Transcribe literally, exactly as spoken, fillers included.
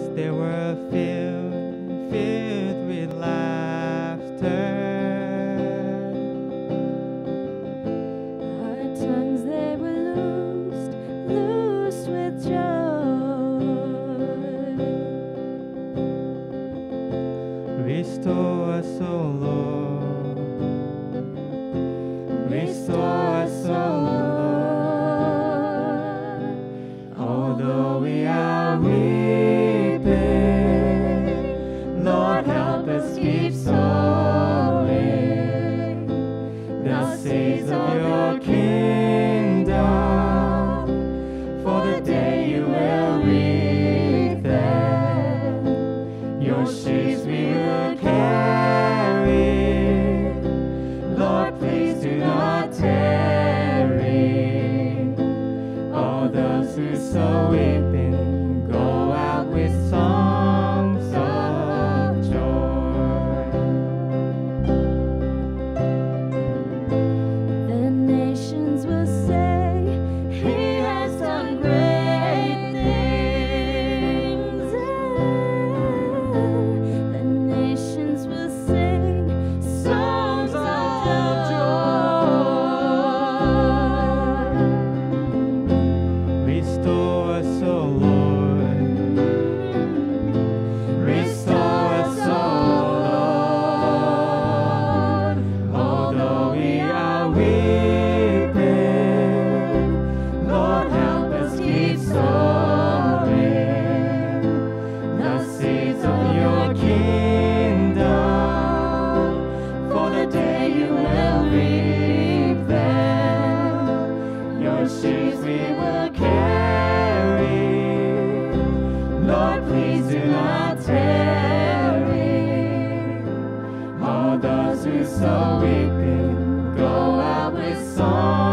they were filled, filled with laughter. Our tongues they were loosed, loosed with joy. Restore us, O Lord. Restore us, O Lord. Although we are weeping, Lord, help us keep sowing the seeds of your kingdom. For the day you will reap them, your sheaves we will carry. Lord, please do not tarry. All those who sow weeping go out with songs of joy. The nations will say, He has done great things. The nations will sing songs of joy. Restore us, O Lord. Restore us, O Lord. Although we are weeping, Lord, help us keep sowing the seeds of your kingdom. For the day you will reap them, your sheaves we will carry. Lord, please do not tarry. All those who sow weeping go out with songs